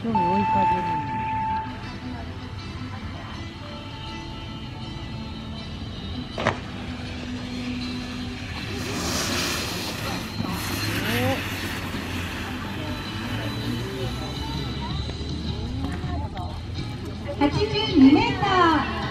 生懸命追いかけるんだ。 82メーター。